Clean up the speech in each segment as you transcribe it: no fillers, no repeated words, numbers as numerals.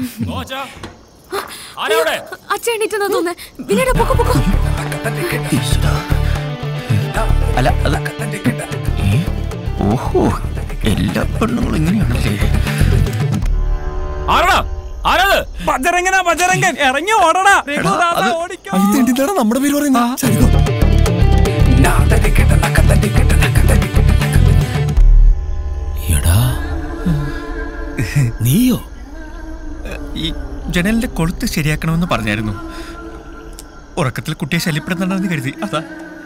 അച്ഛൻ എണീറ്റെന്നാ തോന്നുന്നേ. വിനയുടെ പൊക്കോ പൊക്കോ. അല്ല അത് ഓഹോ എല്ലാ പെണ്ണുങ്ങളും ഇങ്ങനെയാണല്ലേ. ബജരംഗൻ ഇറങ്ങി ഓടടാ. നമ്മുടെ പേര് പറയുന്ന നീയോ? ഈ ജനലിന്റെ കൊളുത്ത് ശരിയാക്കണമെന്ന് പറഞ്ഞായിരുന്നു. ഉറക്കത്തിൽ കുട്ടിയെ ശല്യപ്പെടുന്നുണ്ടെന്ന് കരുതി. അതാ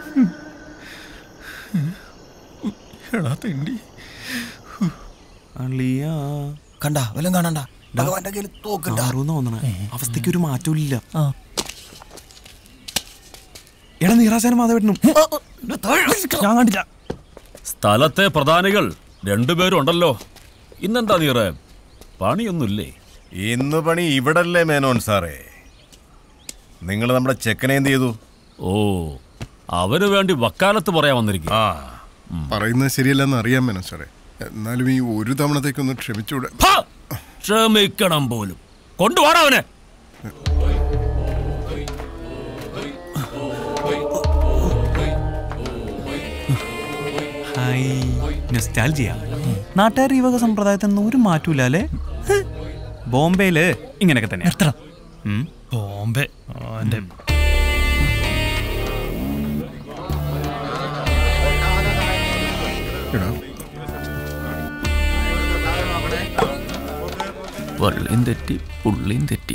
കണ്ട വല്ലതും കാണണ്ട. ഭഗവാന്റെ കയ്യിൽ തോക്കണ്ട. അവസ്ഥയ്ക്ക് ഒരു മാറ്റവും ഇല്ല. എടാ നീറാശാനും മാധവേട്ടനും ഞാൻ കണ്ടില്ല. സ്ഥലത്തെ പ്രധാനികൾ രണ്ടുപേരും ഉണ്ടല്ലോ. ഇന്നെന്താ നീറേ, പണിയൊന്നുമില്ലേ? ഇന്ന് പണി ഇവിടല്ലേ മേനോൻ സാറേ. നിങ്ങൾ നമ്മുടെ ചെക്കനെ എന്ത് ചെയ്തു? ഓ, അവന് വേണ്ടി വക്കാലത്ത് പറയാൻ വന്നിരിക്കും. പറയുന്നത് ശരിയല്ലെന്ന് അറിയാൻ മേനോൻ സാറേ. എന്നാലും ഈ ഒരു തവണത്തേക്കൊന്ന് ക്ഷമിച്ചൂടെ? ക്ഷമിക്കണം പോലും. കൊണ്ടുപോടാ അവനെ. നാട്ടുകാർ ഈ വക സമ്പ്രദായത്തിൽ ഒരു മാറ്റൂല അല്ലേ? ബോംബെയില് ഇങ്ങനെയൊക്കെ തന്നെ. ബോംബെ വള്ളിയും തെറ്റി പുള്ളിയും തെറ്റി.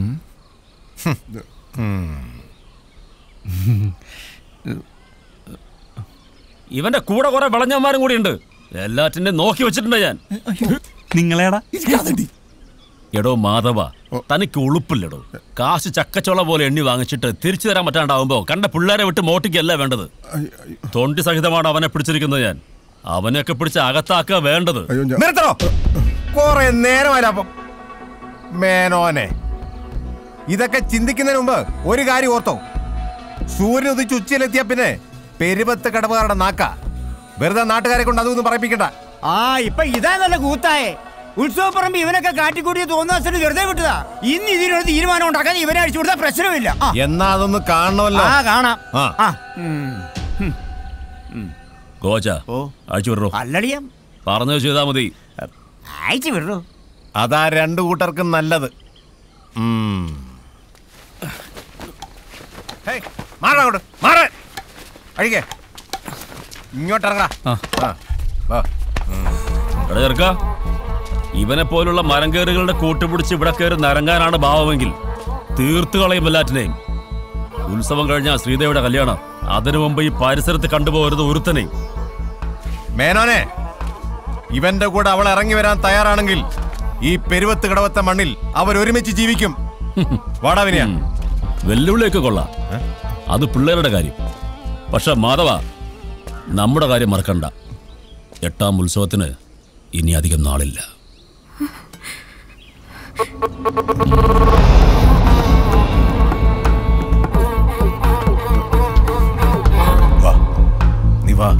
ഇവന്റെ കൂടെ കുറെ വിളഞ്ഞന്മാരും കൂടി ഉണ്ട്. എല്ലാറ്റിന്റെ നോക്കി വെച്ചിട്ടുണ്ട് ഞാൻ. നിങ്ങളേടാ? എടോ മാധവ, തനിക്ക് ഉളുപ്പില്ലടോ. കാശ് ചക്കച്ചോള പോലെ എണ്ണി വാങ്ങിച്ചിട്ട് തിരിച്ചു തരാൻ പറ്റാണ്ടാവുമ്പോ കണ്ട പിള്ളേരെ വിട്ട് മോട്ടിക്കല്ല വേണ്ടത്. തൊണ്ടി സഹിതമാണ് അവനെ പിടിച്ചിരിക്കുന്നത് ഞാൻ. അവനെയൊക്കെ പിടിച്ച് അകത്താക്കുക വേണ്ടത്. നിർത്തണോ? കുറെ നേരമായില്ല മേനോനെ. ഇതൊക്കെ ചിന്തിക്കുന്നതിന് മുമ്പ് ഒരു കാര്യം ഓർത്തോ. സൂര്യൻ ഉദിച്ച് ഉച്ചയിലെത്തിയ പിന്നെ പെരുപത്ത് കടവുകാരുടെ നാക്ക. വെറുതെ നാട്ടുകാരെ കൊണ്ട് അതൊന്നും പറയിപ്പിക്കണ്ട. ഇപ്പൊ ഇതാ നല്ല കൂത്തായേ. ഉത്സവപ്പറമ്പ് ഇവനൊക്കെ കാട്ടിക്കൂട്ടിയ തോന്നുന്ന വെറുതെ വിട്ടതാ. ഇന്ന് ഇതിനൊരു തീരുമാനം ഉണ്ടാക്കാൻ ഇവനെ അടിച്ചു കൊടുത്താൽ പ്രശ്നമില്ല. എന്നാ അതൊന്ന് കാണണമല്ലോ. കാണാം. അയച്ചു വിടറോ? അല്ലടിയാ പറഞ്ഞു ചെയ്താ മതി. അയച്ചു വിടറോ? അതാ രണ്ടു കൂട്ടർക്കും നല്ലത്. ഇങ്ങോട്ടിറങ്ങാ. ഇവനെ പോലുള്ള മരംകേറുകളുടെ കൂട്ടുപിടിച്ച് ഇവിടെ കയറി നരങ്ങാനാണ് ഭാവമെങ്കിൽ തീർത്തു കളയും എല്ലാറ്റിനെയും. ഉത്സവം കഴിഞ്ഞാൽ ശ്രീദേവിയുടെ കല്യാണം. അതിനു മുമ്പ് ഈ പരിസരത്ത് കണ്ടുപോകരുത് ഒരുത്തനെയും. മേനോനെ, ഇവന്റെ കൂടെ അവൾ ഇറങ്ങി വരാൻ തയ്യാറാണെങ്കിൽ ഈ പെരുവത്ത് കടവത്തെ മണ്ണിൽ അവരൊരുമിച്ച് ജീവിക്കും. വാടാവിനിയ വെല്ലുവിളിയൊക്കെ കൊള്ളാം. അത് പിള്ളേരുടെ കാര്യം. പക്ഷെ മാധവ, നമ്മുടെ കാര്യം മറക്കണ്ട. 8ാം ഉത്സവത്തിന് ഇനി അധികം നാളില്ല. നീ വാ.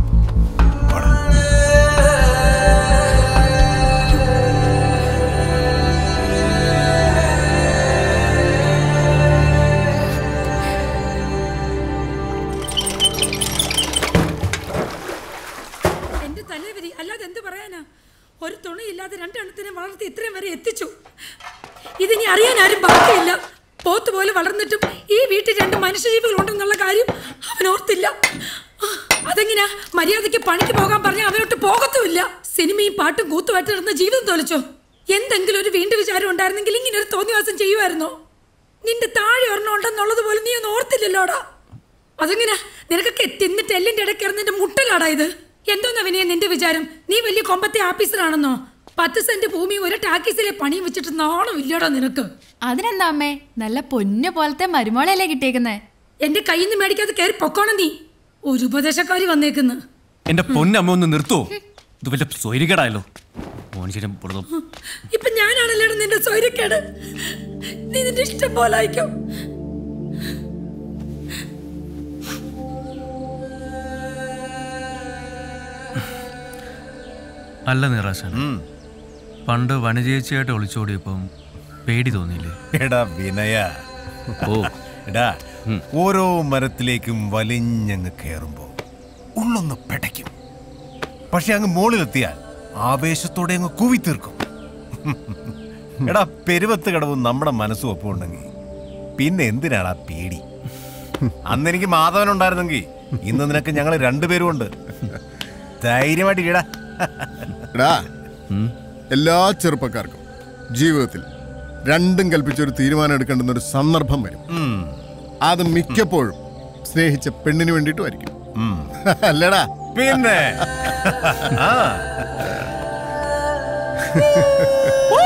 ഒരു തുണിയില്ലാതെ രണ്ടെണ്ണത്തിനെ വളർത്തി ഇത്രയും വരെ എത്തിച്ചു. ഇതിനി അറിയാൻ ആരും ബാക്കിയില്ല. പോത്തുപോലെ വളർന്നിട്ടും ഈ വീട്ടിൽ 2 മനുഷ്യജീവികൾ ഉണ്ടെന്നുള്ള കാര്യം അവൻ ഓർത്തില്ല. അതെങ്ങനെയാ? മര്യാദയ്ക്ക് പണിക്ക് പോകാൻ പറഞ്ഞാൽ അവനോട്ട് പോകത്തുമില്ല. സിനിമയും പാട്ടും കൂത്തുമായിട്ട് നടന്ന ജീവിതം തോലിച്ചോ? എന്തെങ്കിലും ഒരു വീണ്ടും വിചാരം ഉണ്ടായിരുന്നെങ്കിൽ ഇങ്ങനെ ഒരു തോന്നിവാസം ചെയ്യുമായിരുന്നോ? നിന്റെ താഴെ ഒരെണ്ണം ഉണ്ടെന്നുള്ളത് പോലും നീ ഒന്നും ഓർത്തില്ലല്ലോടാ. അതെങ്ങനെയാ? നിനക്കൊക്കെ തിന്നിട്ട് എല്ലിന്റെ ഇടയ്ക്ക് ഇറന്നിന്റെ മുട്ടലാടാ ഇത്. എന്തോന്നാ വിനയ നിന്റെ വിചാരം? നീ വലിയ കൊമ്പത്തെ ഓഫീസറാണെന്നോ? 10 സെന്റ് ഭൂമി ഒരു ടാക്കീസിലെ പണിയും വെച്ചിട്ട് നാണോ ഇല്ലടാ നിനക്ക്? അതിനെന്താ അമ്മേ, നല്ല പൊന്നു പോലത്തെ മരുമോളല്ലേ കിട്ടിയേക്കുന്നേ. എന്റെ കയ്യിൽ നിന്ന് മേടിക്കാതെ കയറി പൊക്കോണം നീ. ഒരു ഉപദേശക്കാരി വന്നേക്കുന്നു. എന്റെ പൊന്നമ്മ ഒന്ന് നിർത്തോ? ഇത് വല്ല സ്വൈരികേടായല്ലോ. ഇപ്പൊ ഞാനാണല്ലേടാ നിന്റെ സ്വൈരിക്കേട്. നീ നിന്റെ ഇഷ്ടം പോലെ ആയിക്കോ. അല്ല നിറാശൻ, പണ്ട് വനജേച്ചിയായിട്ട് ഒളിച്ചോടിയപ്പം പേടി തോന്നിയില്ലേ? എടാ വിനയ, എടാ ഓരോ മരത്തിലേക്കും വലിഞ്ഞങ്ങ് കയറുമ്പോ ഉള്ളൊന്ന് പെടയ്ക്കും. പക്ഷെ അങ്ങ് മുകളിലെത്തിയാൽ ആവേശത്തോടെ അങ്ങ് കൂവിത്തീർക്കും. എടാ പെരുവത്ത് കടവും നമ്മുടെ മനസ്സും ഒപ്പം ഉണ്ടെങ്കിൽ പിന്നെ എന്തിനാടാ പേടി? അന്നെനിക്ക് മാധവനുണ്ടായിരുന്നെങ്കിൽ ഇന്ന് നിനക്ക് ഞങ്ങൾ രണ്ടുപേരും ഉണ്ട്. ധൈര്യമായിട്ട് ഇടാ. എടാ, എല്ലാ ചെറുപ്പക്കാർക്കും ജീവിതത്തിൽ രണ്ടും കൽപ്പിച്ചൊരു തീരുമാനം എടുക്കേണ്ടുന്ന ഒരു സന്ദർഭം വരും. അത് മിക്കപ്പോഴും സ്നേഹിച്ച പെണ്ണിന് വേണ്ടിയിട്ടുമായിരിക്കും. അല്ലടാ? പിന്നെ